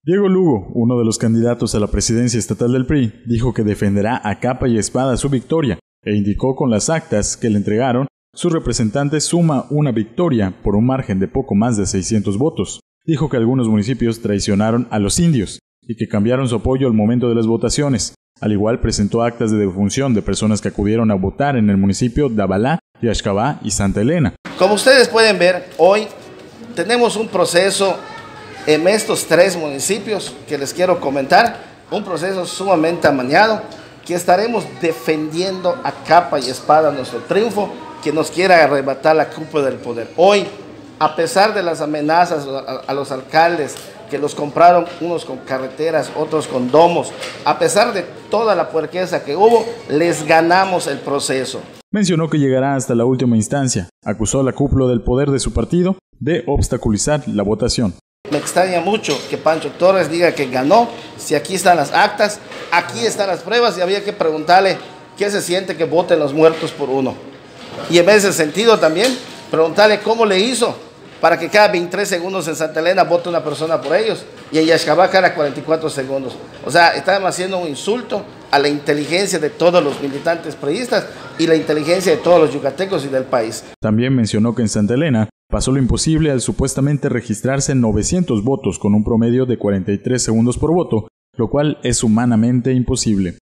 Diego Lugo, uno de los candidatos a la presidencia estatal del PRI, dijo que defenderá a capa y espada su victoria e indicó con las actas que le entregaron, su representante suma una victoria por un margen de poco más de 600 votos. Dijo que algunos municipios traicionaron a los indios y que cambiaron su apoyo al momento de las votaciones. Al igual presentó actas de defunción de personas que acudieron a votar en el municipio de Abalá, Yaxcabá y Santa Elena. Como ustedes pueden ver, hoy tenemos un proceso en estos 3 municipios que les quiero comentar, un proceso sumamente amañado, que estaremos defendiendo a capa y espada nuestro triunfo, que nos quiera arrebatar la cúpula del poder. Hoy, a pesar de las amenazas a los alcaldes, que los compraron unos con carreteras, otros con domos, a pesar de toda la puerqueza que hubo, les ganamos el proceso. Mencionó que llegará hasta la última instancia. Acusó a la cúpula del poder de su partido de obstaculizar la votación. Me extraña mucho que Pancho Torres diga que ganó, si aquí están las actas, aquí están las pruebas y había que preguntarle qué se siente que voten los muertos por uno. Y en ese sentido también, preguntarle cómo le hizo para que cada 23 segundos en Santa Elena vote una persona por ellos y en Yaxcabá cada 44 segundos. O sea, estamos haciendo un insulto a la inteligencia de todos los militantes priistas y la inteligencia de todos los yucatecos y del país. También mencionó que en Santa Elena pasó lo imposible al supuestamente registrarse 900 votos con un promedio de 43 segundos por voto, lo cual es humanamente imposible.